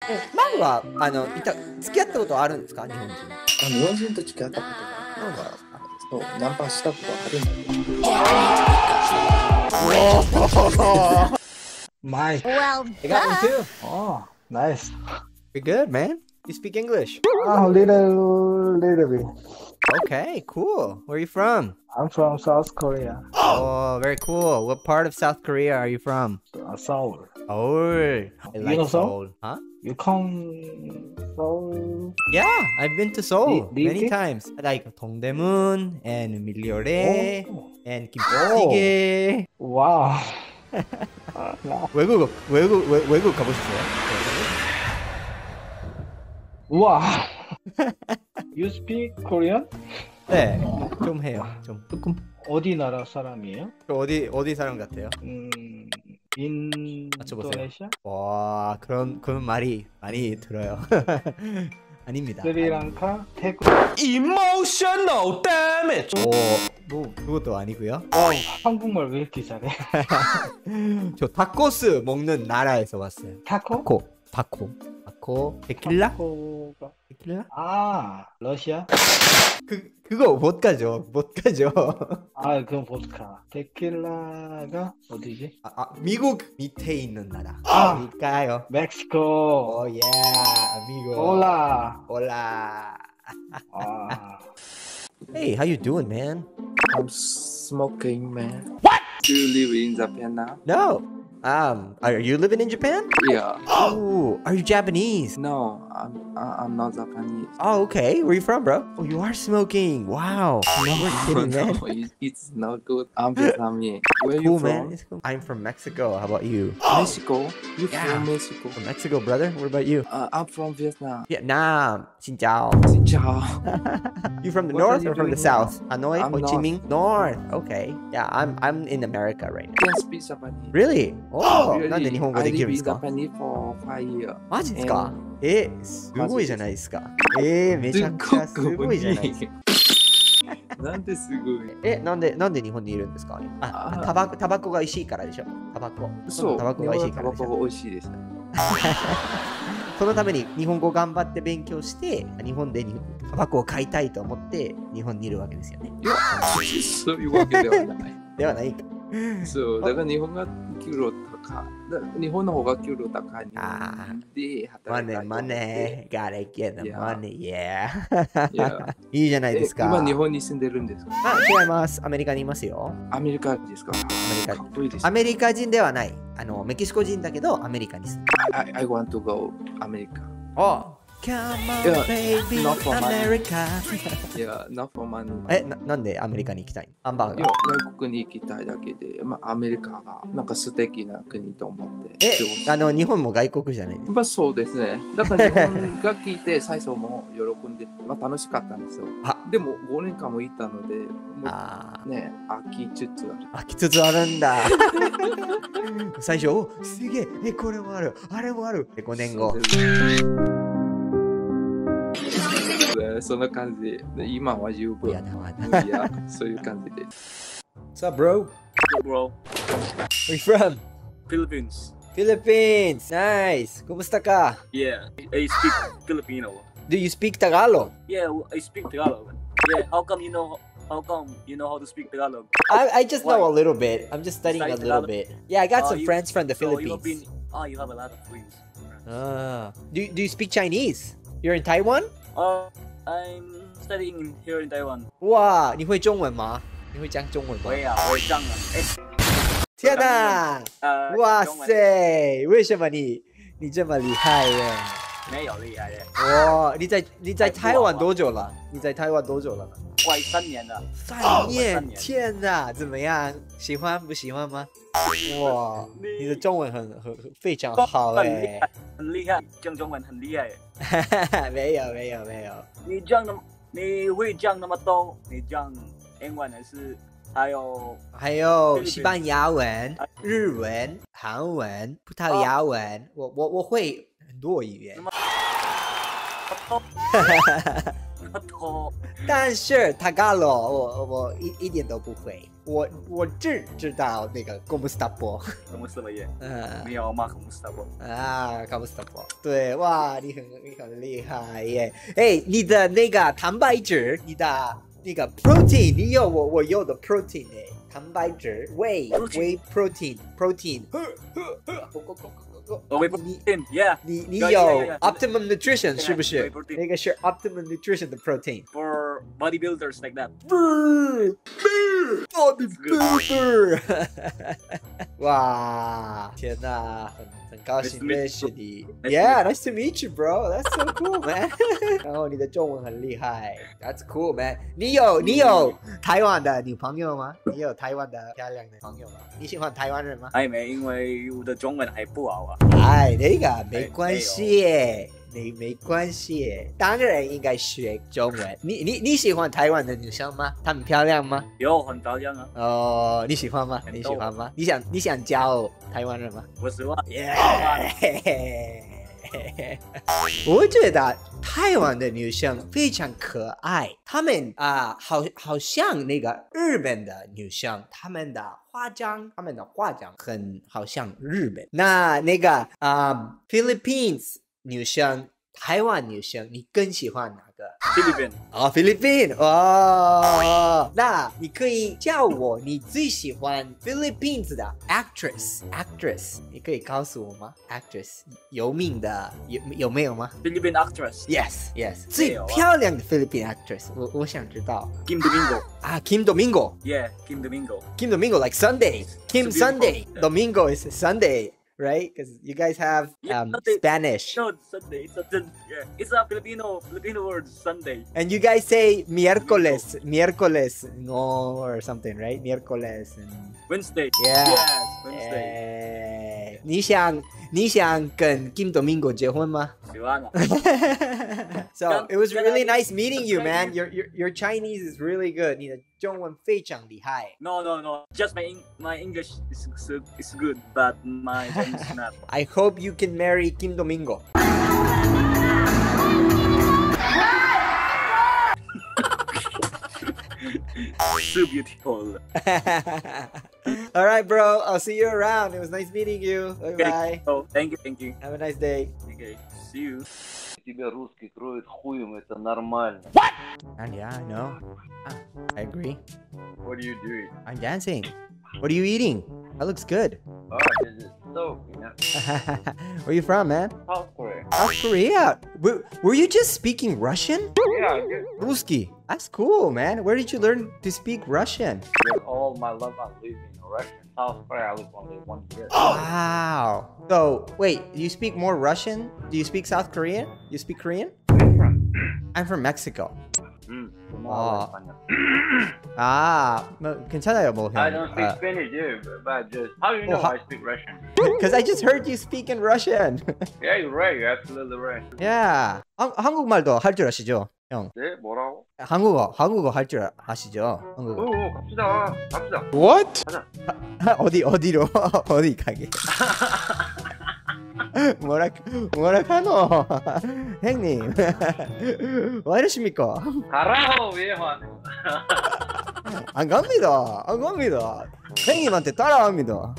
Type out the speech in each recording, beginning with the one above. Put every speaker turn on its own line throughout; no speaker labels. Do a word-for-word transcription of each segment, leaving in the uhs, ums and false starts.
マグはあのいた付き合ったことあるんですか、日本人。
あ、日本人と付き合ったことが
なんだろう。
そう、ナンパしたことあるんだけど。
Mike.
Well,
I got one too.
Oh, nice.
You're good, man. You speak English.
Oh, little, little bit.
Okay, cool. Where are you from?
I'm from South Korea.
Oh, very cool. What part of South Korea are you from?
Uh, Seoul.
Oh, I like
know
Seoul.
Seoul?
Huh?
You come Seoul?
Yeah, I've been to Seoul
Do- do you
many
think-
times. Like Dongdaemun and Miryore
Oh.
and 김치찌개.
Wow. Uh, wow.
외국 외국 외- 외국 가보셨어요?
Wow. You speak Korean?
네, 좀 해요. 좀 조금.
어디 나라 사람이에요?
저 어디 어디 사람 같아요?
음,
맞춰보세요.
인도네시아?
와, 그런 그런 말이 많이 들어요. 아닙니다.
스리랑카? 태국?
Emotional damage.
오, 뭐 그것도 아니고요.
어, 한국말 왜 이렇게 잘해?
저 타코스 먹는 나라에서 왔어요.
타코?
타코, 타코, 타코, 데킬라?
타코가...
데킬라?
아, 러시아?
그 그거 못 가죠, 못 가죠.
아, 그건 보드카. 데킬라가 어디지?
아, 아, 미국 밑에 있는 나라.
아.
어딜까요?
멕시코.
오, 예, 아미고.
올라.
올라.
아,
Hey, how you doing, man?
I'm smoking, man. What? Do you live in Japan now?
No. Um, are you living in Japan?
Yeah.
Oh, are you Japanese?
No, I'm I- I'm not Japanese.
Oh, okay. Where you from, bro? Oh, you are smoking. Wow. No, we're kidding, man.
No, it- it's not good. I'm Vietnamese. Where you
Cool,
from?
man. It's cool. I'm from Mexico. How about you?
Mexico. You
Yeah.
from Mexico?
From Mexico, brother. What about you?
Uh, I'm from Vietnam.
Vietnam. Xin chào.
Xin chào.
You from the
What are
north
you
or from the
doing
south? Hanoi,
I'm
Ho Chi
north.
Minh? North. Okay. Yeah, I'm I'm in America right now.
Can speak Japanese.
Really? Oh,
Really?
なんで日本語
I
できるん
live
で
in
すか？
Japan for five years.
マジですか？え、すごいじゃないですか。えー、めちゃくちゃすごいじゃないですか。
なんですごい。
え、なんでなんで日本にいるんですか？あ、
あ
タバコタバコが美味しいからでしょ。タバコ。
そう。
タバコが美味しいからでしょ。
タバコが美味しいです。
そのために日本語頑張って勉強して日本でにタバコを買いたいと思って日本にいるわけですよね。
いや、そういうわけではない。
ではないか。
そう、だから日本が給料高い。だ日本の方が給料高い。
あ
ーで
マネー
働きたいと思って。
マネー gotta get the
Yeah.
money yeah
いや
いいじゃないですか。
え今日本に住んでるんですか？
あ、違います。アメリカにいますよ。
アメリカですか？
アメリカ
かっこいいです。
アメリカ人ではない。あのメキシコ人だけどアメリカに住んでる。
I, I want to go アメリカ。
あ、Come on
Yeah,
baby
not for money.
America
いや、not for money。
えな、なんでアメリカに行きたい？ハンバー
いや
ガー。、
外国に行きたいだけで、まあ、アメリカがなんか素敵な国と思って。
え、あの日本も外国じゃないですか。
まあそうですね。だから日本が聞いて最初も喜んで、まあ楽しかったんですよ。
あ
でもごねんかんもいたので、も
あ
うね、飽きつつある。
ー、飽きつつあるんだ。最初、おすげえ、え、これもある、あれもある。で、ごねんご。
そうですねそんな感じで、今は十分。
いやだわ
無理や、そういう感じで。
What's up, bro?
Hey, bro.
Where you from?
Philippines.
Philippines. Nice. Kumusta ka?
Yeah, I speak Filipino.
Do you speak Tagalog?
Yeah, I speak Tagalog. Yeah, how come you know? How come you know how to speak Tagalog?
I, I just know
Why?
a little bit. I'm just studying a
Study
little
Tagalog?
bit. Yeah, I got
Oh,
some
you-
friends from the
So you have
Philippines.
been. Ah, you have a lot of friends.
Ah. Do, do you speak Chinese? You're in Taiwan?
Uh, I'm studying here in Taiwan.
哇，你会中文吗？你会讲中文吗？
我呀，我这样啊。哎，
天哪！
呃，
哇
中文
塞！为什么你你这么厉害耶？
没有厉害的，
哇！你在你在台湾多久了？你在台湾多久了？
快三年了。
三
三
年！
年
天哪！怎么样？喜欢不喜欢吗？哇！你的中文很很很非常好哎！
很厉害，讲中文很厉害。
没有没有没有。
你讲那么，你会讲那么多？你讲英文还是还有？
还有西班牙文、日文、韩文、葡萄牙文，我我我会很多语言。
多。
但是 Tagalog 我我一一点都不会。 我我只知道那个 como está po。
como está bien？
嗯
你好吗 ？como está po？
啊 como está po。 对，哇，你很你很厉害耶！哎，你的那个蛋白质，你的那个 protein， 你有我我有的 protein 哎，蛋白质 whey whey protein protein。
哦 ，whey protein，yeah。
你你
Yeah,
有
yeah, yeah.
optimum nutrition 是不是
whey？ protein
那个是 optimum nutrition 的 protein。
for bodybuilders like that。
bodybuilder。 哇，天哪，很很高兴认识你。Yeah, nice to meet you, bro. That's so cool, man. 然后你的中文很厉害 ，That's cool, man. 你有你有台湾的女朋友吗？你有台湾的漂亮的朋友吗？你喜欢台湾人吗？
还没，因为我的中文还不好啊。
哎，那个没关系耶，没没关系耶，当然应该学中文。你你你喜欢台湾的女生吗？她们漂亮吗？
有很漂亮啊。
哦，你喜欢吗？
很
你喜欢吗？你想你想交台湾人吗？
我喜欢。
耶！我觉得台湾的女生非常可爱，她们啊、呃，好好像那个日本的女生，她们的化妆，她们的化妆很好像日本。那那个啊、呃、，Philippines 女生，台湾女生，你更喜欢哪个？
菲律宾。
哦，菲律宾哦，那你可以叫我你最喜欢 Philippines 的 actress actress， 你可以告诉我吗 ？actress 有名的有有没有吗
Philippine actress。
？Yes yes， 最漂亮的 Philippine actress， 我我想知道。
Kim Domingo。
啊 ，Kim Domingo。
Yeah, Kim Domingo.
Kim Domingo like Sunday. Kim Sunday. Domingo is Sunday. Right? Because you guys have um, Spanish.
No, Sunday. It's a, yeah, it's a Filipino Filipino word, Sunday.
And you guys say miércoles, miércoles, no, or something, right? Miércoles and
Wednesday.
yeah.
Yes, Wednesday.
你想你想跟 Kim Domingo 结婚吗？
喜欢啊。
So it was really nice meeting you, man. Your your your Chinese is really good. 你的中文非常厉害。
No, no, no. Just my my English is is good, but my Chinese is not.
I hope you can marry Kim Domingo.
So beautiful.
All right, bro. I'll see you around. It was nice meeting you. Bye bye.
Okay. Oh, thank you, thank you.
Have a nice day.
Okay, see you.
Тебя русский кроет хуем, это нормально.
And yeah, I know. Ah, I agree.
What are you doing?
I'm dancing. What are you eating? That looks good.
Oh, this is so, you know.
Where you from, man?
South Korea.
South Korea. Were, were you just speaking Russian?
Yeah, I did.
Ruski. That's cool, man. Where did you learn to speak Russian?
With all my life I live in Russia. South Korea, I live only one year.
Wow. So, wait, you speak more Russian? Do you speak South Korean? You speak Korean?
Where are you from?
I'm from Mexico.
Mm.
아, 아, 뭐 괜찮아요, 뭐 형.
I don't speak Spanish, dude, but just how do you know
Well,
I speak Russian?
Because I just heard you speak in Russian.
Yeah, you're right. You're absolutely right.
yeah. 한, 한국말도 할 줄 아시죠, 형?
네, 뭐라고?
한국어, 한국어 할 줄 아시죠? 한국어.
오, 갑시다. 갑시다.
What?
가자.
어디 어디로? 어디 가게? 뭐라 뭐라 카노? 형님. 왜 이러십니까?
가라고 왜 화내?
안 갑니다. 안 갑니다. 형님한테 따라갑니다.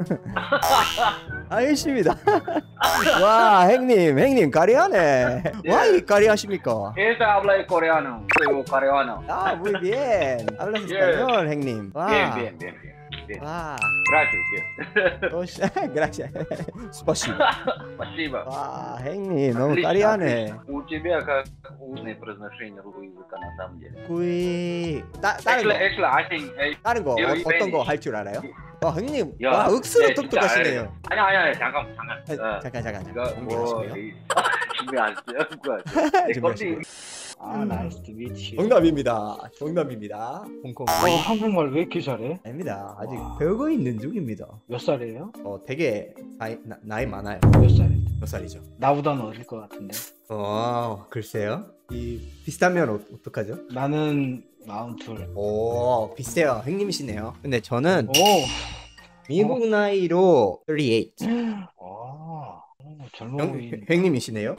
알겠습니다. 와, 형님, 형님 까리하네. 왜 까리하십니까?
Esta habla coreano. Soy coreano.
Ah, muy bien. Hablas español, 형님. 와.
Bien, bien, bien, bien. bien.
와.
Gracias, bien.
Osh, gracias. Спасибо.
Спасибо.
와, 형님 너무
Отлично,
까리하네.
отлично. У тебя как устное произношение русского языка на самом деле.
구이. 따, 다른
Actually,
거,
actually, I think. eh,
다른 거
you-
어,
you
어떤
may-
거 할 줄 알아요? 와, 형님.
야,
와, 억수로
네, 진짜
똑똑하시네요.
아니야, 아니야, 아니야. 잠깐, 잠깐.
아,
어,
잠깐, 잠깐,
이거
잠깐.
뭐
준비하시고요.
준비 안 했어요? 그거
준비하시고요.
아, 나이스 투 미치.
정답입니다. 정답입니다. 홍콩.
어, 한국말 왜 이렇게 잘해?
아닙니다. 아직 배우고 있는 중입니다.
몇 살이에요?
어, 되게 나이, 나, 나이 많아요.
몇 살이에요?
몇 살이죠?
나보다는 어릴 것 같은데.
어, 글쎄요. 이 비슷하면 어, 어떡하죠?
나는 마흔둘.
오, 비슷해요. 형님이시네요. 근데 저는
오,
미국 나이로 삼십팔.
아, 오, 젊어
형,
보이네.
형님이시네요.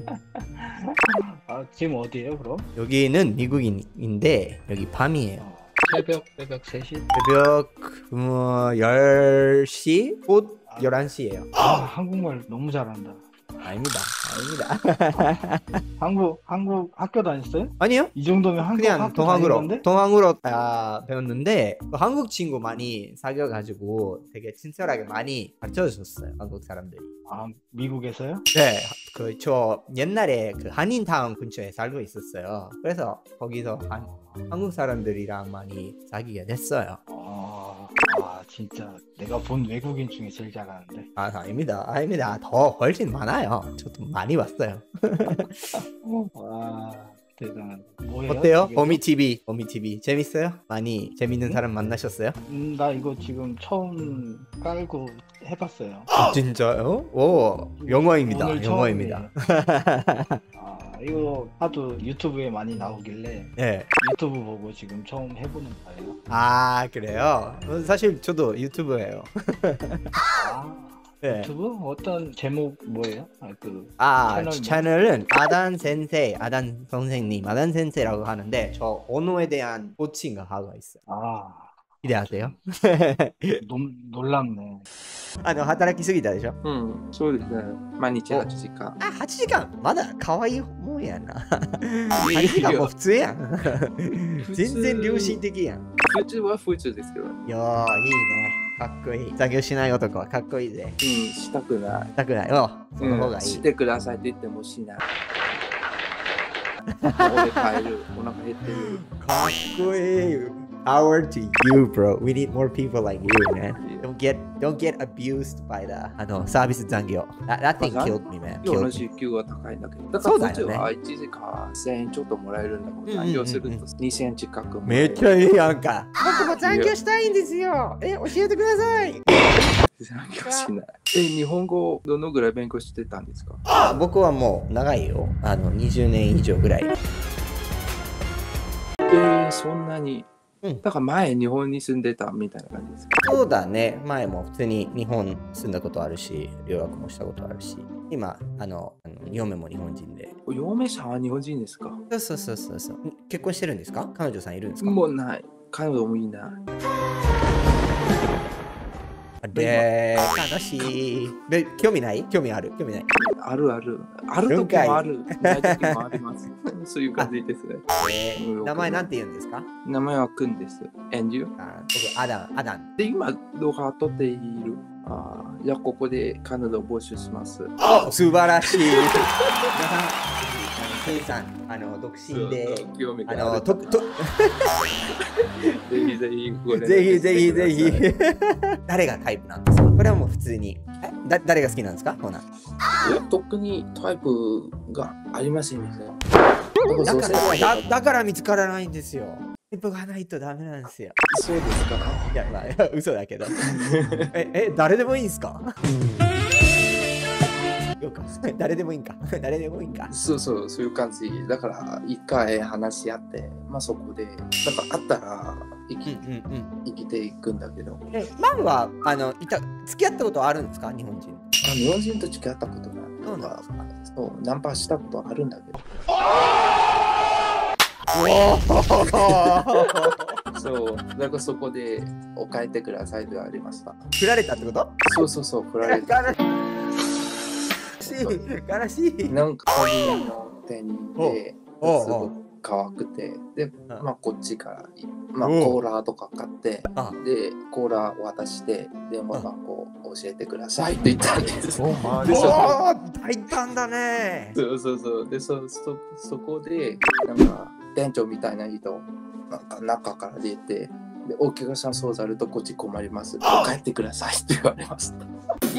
아, 지금 어디에요, 그럼?
여기는 미국인인데 여기 밤이에요.
어, 새벽 새벽 세 시?
새벽 뭐 열 시? 곧 열한 시예요.
아, 한국말 너무 잘한다.
아닙니다. 아닙니다.
한국 한국 학교 다녔어요?
아니요.
이 정도면 한국
그냥
학교
동학으로
다니는데?
동학으로 아, 배웠는데 한국 친구 많이 사귀어가지고 되게 친절하게 많이 가르쳐 주셨어요. 한국 사람들이.
아, 미국에서요?
네, 그 저 옛날에 그 한인타운 근처에 살고 있었어요. 그래서 거기서 한, 한국 사람들이랑 많이 사귀게 됐어요.
아, 아, 진짜 내가 본 외국인 중에 제일 잘하는데.
아, 아닙니다. 아닙니다. 더 훨씬 많아요. 저도 많이 봤어요.
와, 대단하다. 뭐예요?
어때요?
이게?
버미티비, 버미티비 재밌어요? 많이 재밌는 사람 만나셨어요?
음, 나 이거 지금 처음 깔고 해봤어요.
진짜요? 오, 영어입니다.
오늘
영어입니다.
아, 이거 하도 유튜브에 많이 나오길래
네.
유튜브 보고 지금 처음 해보는 거예요.
아, 그래요? 어, 사실 저도 유튜브예요.
아,
네.
유튜브? 어떤 제목 뭐예요? 아, 그
아,
채널 뭐?
채널은 아단 센세, 아단 선생님, 아단 센세라고 하는데 저 언어에 대한 코칭을 하고 있어요.
아,
기대하세요?
놀, 놀랍네.
あの働きすぎたでしょ
うん、そうですね。毎日はちじかん。
あ、はちじかんまだ可愛いもんやな。はちじかんもう普通やん。全然良心的やん。
普通は普通ですけどね。
いやー、いいね。かっこいい。残業しない男はかっこいいぜ。
うん、したくない。
したくないよ。その方がいい。
うん、してくださいって言ってもしない。俺帰る。お腹減ってる。
かっこいい。Power to you, bro. We need more people like you, man. Don't get don't get abused by the あのサービス残業。That, that thing killed me, man.
今日
Killed
の
me.
時給は高いんだけど。だか
そうだよね
らこっちはいちじかんせんえんちょっともらえるんだけど、
うんうんうんうん
残業するとにせんえん近くもらえ
め
る。
っちゃいいやんか。僕も残業したいんですよ。え、教えてください。
残業しない。え、日本語どのぐらい勉強してたんですか？
あ、僕はもう長いよ。あのにじゅうねん以上ぐらい。
えー、そんなに。
うん
だから前日本に住んでたみたいな感じですか？
そうだね。前も普通に日本住んだことあるし、留学もしたことあるし、今、あの、あの嫁も日本人で。
嫁さんは日本人ですか？
そうそうそうそうそう。結婚してるんですか？彼女さんいるんですか？
もうない。彼女もいない。
あれー、悲しい。で、興味ない興味ある興味ない。
あるある。ある時もある。ない時もあります。そういう感じですね。
えー、名前なんて言うんですか？
名前はくんです。And you？
あ、僕、アダン、アダン。
で、今動画撮っている。あーじゃあここで彼女を募集します。
お、素晴らしい。皆さん、ケイさん、あの、独身で、
興味
あの、
がある
と、と、
ぜひぜひご連絡
ぜひぜひぜひ
してください。
誰がタイプなんですか？これはもう普通に。えだ誰が好きなんですか？ほな。
いや特にタイプがありませんね。
だからだ、だから見つからないんですよ。タイプがないとダメなんですよ。
そうですか。
いや、まあ、いや嘘だけど。え、え、誰でもいいんすか？ようか。誰でもいいんか。誰でもいいんか。
そうそう、そういう感じ。だから一回話し合って、まあそこで、なんかあったら生き,、
うんうんうん。
生きていくんだけど、
え、マンは、あの、いた、付き合ったことあるんですか？日本人。
あ日本人と付き合ったことない。
そうなんですか？
そう、ナンパしたことあるんだけど。そう、だからそこでお帰ってくださいと言われました。
振られたってこと？
そうそうそう、振られて。
悲しい。悲しい。
なんか鍵の手にで、す
おうおう
ごく可愛くて、で、
うん
まあこっちから、まあ
おう
コーラとか買って、
あ
で、コーラ渡して、電話番号教えてくださいって言ったんです。
お
で
ー、
そ
大胆だね。
そうそうそう。で、そ、そ、そこで、なんか、店長みたいな人、なんか中から出て、で、お客さんそうざるとこっち困ります。帰ってくださいって言われました。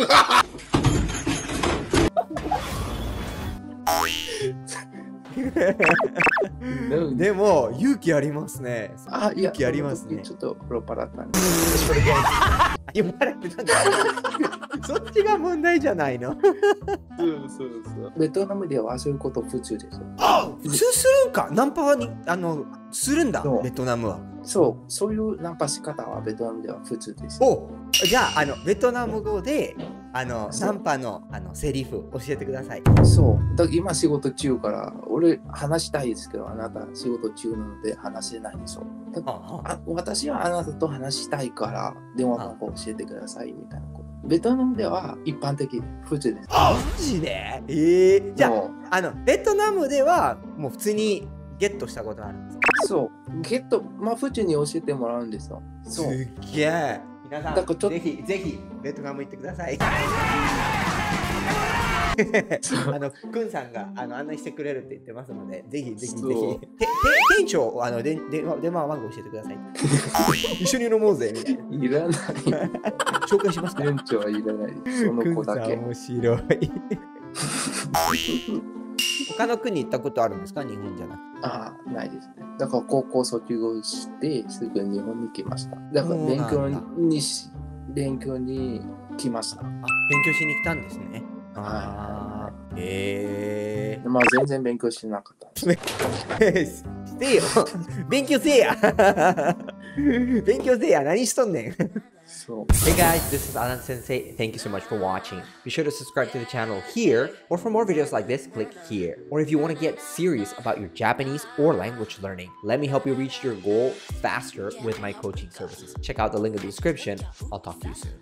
でも勇気ありますね。
あ、いや、
勇気ありますね。
ちょっとプロパラったんで。
酔っ払ってたんだ。そっちが問題じゃないの。
そうそうそう。ベトナムではそういうこと普通ですよ。
普通するんか。ナンパはにあのするんだ
そう
ベトナムは。
そう、そういうナンパし方はベトナムでは普通です。
お、じゃあ、あのベトナム語であの
そう
ナンパのあのセリフ教えてください。
そう。だから今仕事中から、俺話したいですけど、あなた仕事中なので話せないんですよ。だ
ああ
あ私はあなたと話したいから、電話番号教えてくださいみたいなこと。ベトナムでは一般的、普通です。
マジで？えー、じゃ
もう
あ、あのベトナムではもう普通にゲットしたことあるんですか？
そう。ゲット、まあ普通に教えてもらうんですよ。そう。
すっげえ。皆さん、
だからちょっと
ぜひぜひベトナム行ってください。
そう
あのくんさんがあの案内してくれるって言ってますので、ぜひぜひぜ
そう
ひ。てて店長あので電話電話番号教えてください。一緒に飲もうぜみたいな。
いらない。
紹介しますか？
店長はいらない。その子だけ。
くんさん面白い。他の国行ったことあるんですか？日本じゃなくて。
ああ、ないですね。だから高校卒業してすぐ日本に来ました。だから勉強にし、勉強に来ました。
あ、勉強しに来たんですね。ああ、へえ。
まあ全然勉強してなかった。
してよ。勉強せえや。勉強せえや。何しとんねん。
そう。
Hey guys, this is Anand Sensei. Thank you so much for watching. Be sure to subscribe to the channel here, or for more videos like this, click here. Or if you want to get serious about your Japanese or language learning, let me help you reach your goal faster with my coaching services. Check out the link in the description. I'll talk to you soon.